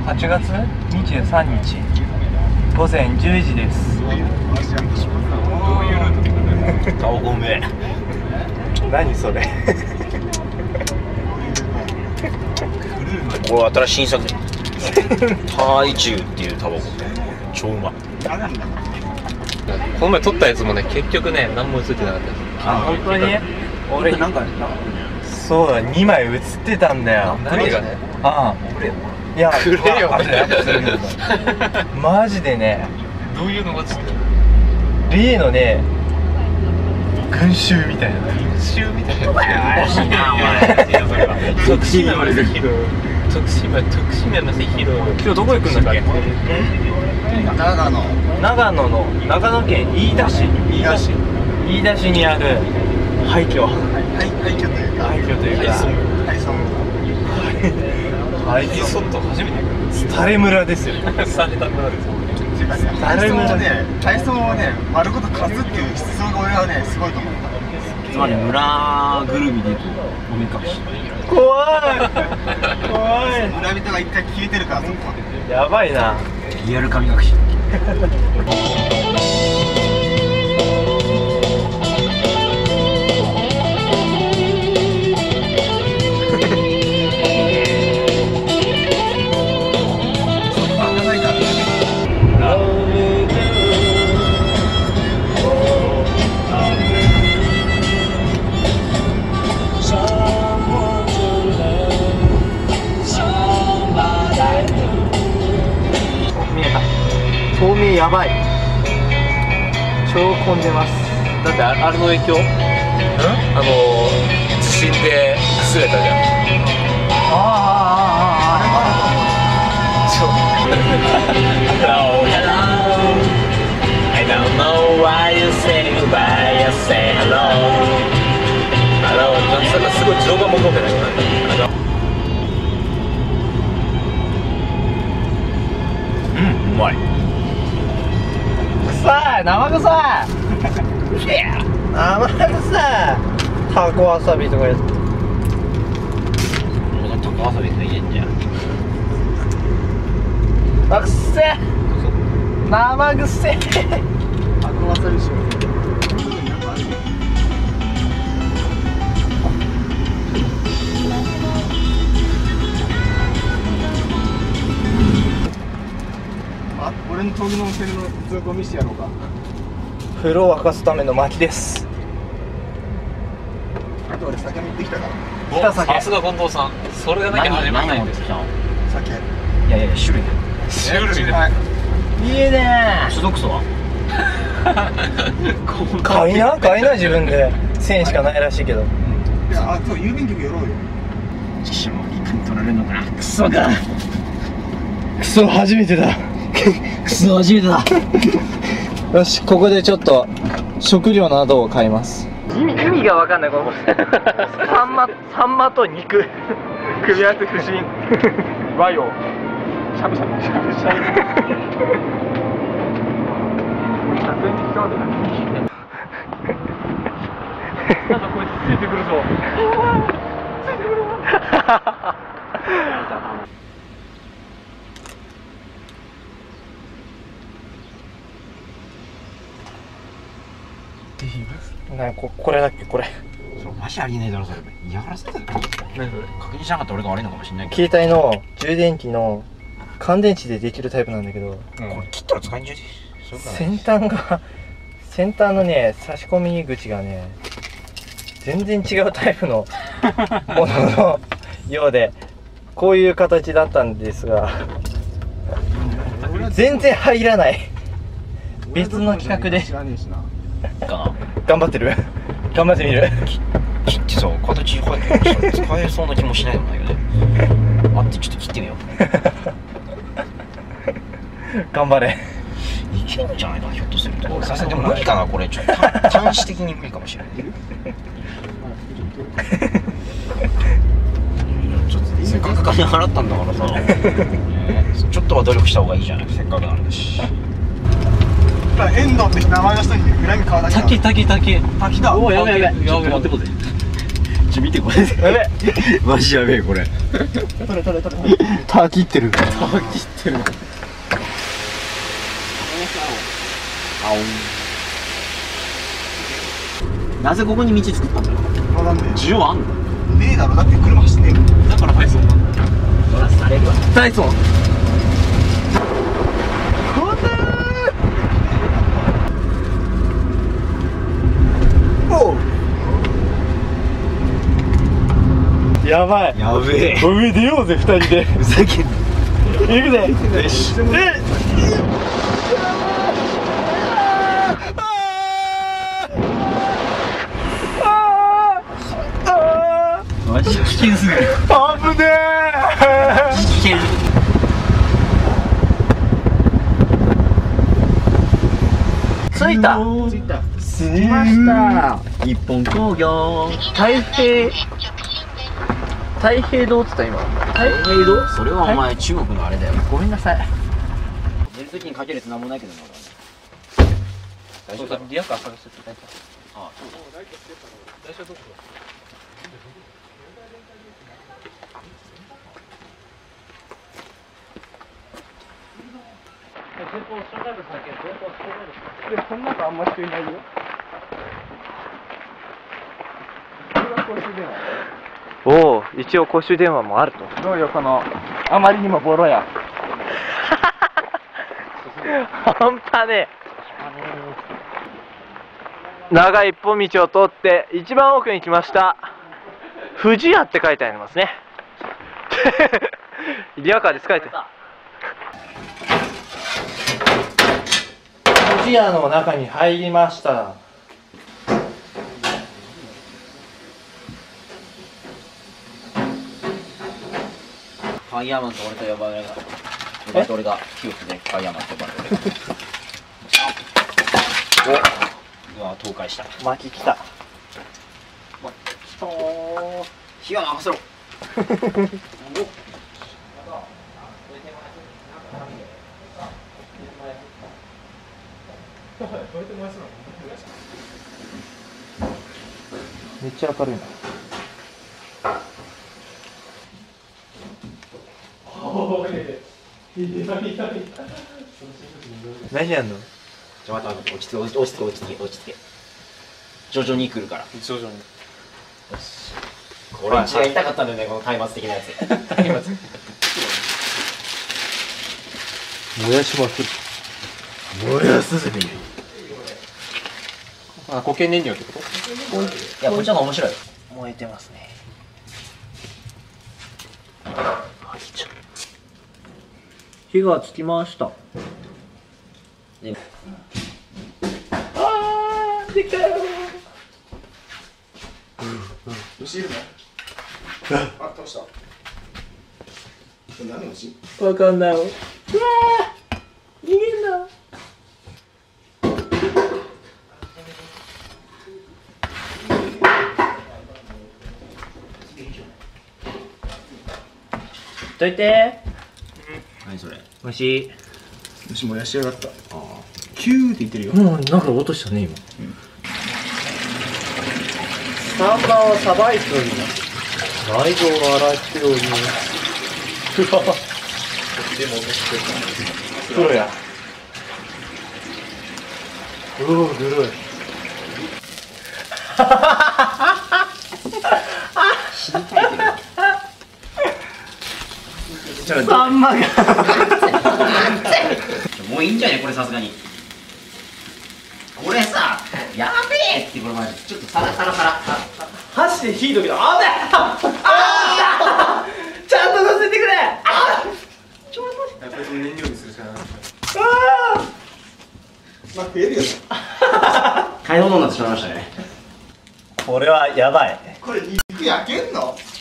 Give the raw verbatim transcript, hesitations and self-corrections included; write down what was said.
はちがつにじゅうさんにちごぜんじゅうじです。 どういうルートで来るの？ あ、ごめん。 何それこれ新しい新作タイチュウっていうタバコ超うまい。 この前撮ったやつもね、結局ね、何も映ってなかったです。 あ、本当に俺なんかそうだ、にまい映ってたんだよ。 何がね、 ああ、いや、 くれよあれやっぱするけどマジでね、 どういうのがつって例のね、群衆みたいな群衆みたいな。 怪しいなお前。 徳島まで広徳島、徳島まで広今日どこ行くんだっけ？ 長野長野の、長野県飯田市飯田市飯田市にある廃墟廃墟というか廃墟というか廃村廃リゾット初めて行く。 スタレ村ですよ。 された村です。 廃村をね、廃村をね、丸ごと貸すっていう思想が俺はね、すごいと思った。 つまり村ぐるみでいくおめかし。 怖い怖い、 村人が一回消えてるからそこは。 やばいな。 リアル神隠し。 透明やばい、超混んでます。 だってあれの影響？あの地震で崩れたじゃん。 ああああああ、 I don't know why you say goodbye, you say hello. Hello. なんかすごい情が求めない。 うん、うまい。 臭い、生臭い生臭い、タコわさびとかやつ。 このタコわさびがいいんじゃん。 あ、くせえ、生臭い。 タコわさびしよう。あ、俺の峠の温泉の通行見せてやろうか。 風呂を沸かすための薪です。 あと俺酒持ってきたから。 来た酒。 さすが近藤さん。それがなきゃ始まらないんですよ。 酒。 いやいやいや、種類だよ。 種類で。 はい。 いいねオーソドックスはー。買いな買いな、自分でせんしかないらしいけど。 いや、あ、そう、郵便局寄ろうよ。 しもいかに取られるのかな。クソか。 クソ、初めてだ。 クソ初めてだ。 よし、ここでちょっと食料などを買います。意味、意味が分かんない、このサンマ、サンマと肉組み合わせ不審和洋しゃぶしゃぶしゃぶしゃぶ。 なんかこいつついてくるぞ。ついてくるぞ。なに、こ、これだっけ、これ。 それマジありえないだろ、それ。嫌がらせだよ。 何それ？ 確認しなかったら俺が悪いのかもしれないけど。 携帯の充電器の乾電池でできるタイプなんだけど、 これ切ったら使えんじゃねえ。そういうことない。 先端が先端のね、差し込み口がね、全然違うタイプのもののようで、こういう形だったんですが、全然入らない。別の企画で知らねえしな。 かな。 頑張ってる頑張ってみる。 切ってさ、形変えて使えそうな気もしないのだけどね。待って、ちょっと切ってみよう。 頑張れ。 いけるんじゃないかな、ひょっとすると。さすがにでも無理かな、これ。ちょっと端子的に無理かもしれない。ちょっとせっかく金払ったんだからさ、ちょっとは努力した方がいいじゃない、せっかくなんだし。 遠藤って名前の人に恨み買わなきゃ。 滝滝滝滝だ。 おお、やべやべ。 ちょっと待ってこぜ。 ち見てこれ。やべ。マジやべえこれ。 取れ取れ取れ。 た切ってる。 た切ってる。 なぜここに道作ったんだろう。 わかんね需要あんの？ え。ねえだろ、だって車走ってんの。 だから配送なんだよ。そらされるわ。 ダイソン。やばい。 やべえ。 上出ようぜ二人で。 ふざけんな。 行くぜ。 よし。 え。 マジ危険すぎる。 危ねえ。 危険。 着いた。 着いた。 着きました。 日本工業。 太平。太平堂っつった今。太平堂。 それはお前中国のあれだよ。 ごめんなさい。 寝るときにかけるってなんもないけどな。大丈夫だろ。 リアカー探してて。 ああ、そうだ。 大丈夫。でこん中あんま人いないよ。おお、一応公衆電話もあると。どうよこのあまりにもボロや。半端ねえ。長い一本道を通って一番奥に来ました。富士屋って書いてありますね。リアカーで書いてある。富士屋の中に入りました。 ファイヤーマンと俺と呼ばれるから。俺と俺がキュープでファイヤーマンと呼ばれる。お、うわ倒壊した。 巻き来た。 火は任せろ。 めっちゃ明るいな。何やんの？ ちょ待って待って、落ち着け落ち着け落ち着け落ち着け。徐々に来るから。 徐々に。 よし。俺んちが痛かったんだよね、この松明的なやつ。松明。 燃やしまくる。 燃やすぜ。 あ、固形燃料ってこと？ いや、こっちの方が面白い。 燃えてますね。火がつきました。 ね、 あー、でかいよ。 虫いるの？あ、倒した。これ何の虫？ わかんない。うわー、逃げんな。どいて。 何それ。 虫。 虫燃やしやがった。 ああ。 キューって言ってるよ。 もうなんか音したね今。サンマをさばいております。内臓を洗っております。うわ。黒や。うおー、グロい。サンマがもういいんじゃねこれ、さすがに。これさ、やべえってこれマジちょっとサラサラサラ箸で火どけた。あべああちゃんと乗せてくれ。あちょっとやっぱりその燃料にするしかない。 あまあ食えるよ。 買い物になってしまいましたね。 これはやばい。 これ肉焼けんの？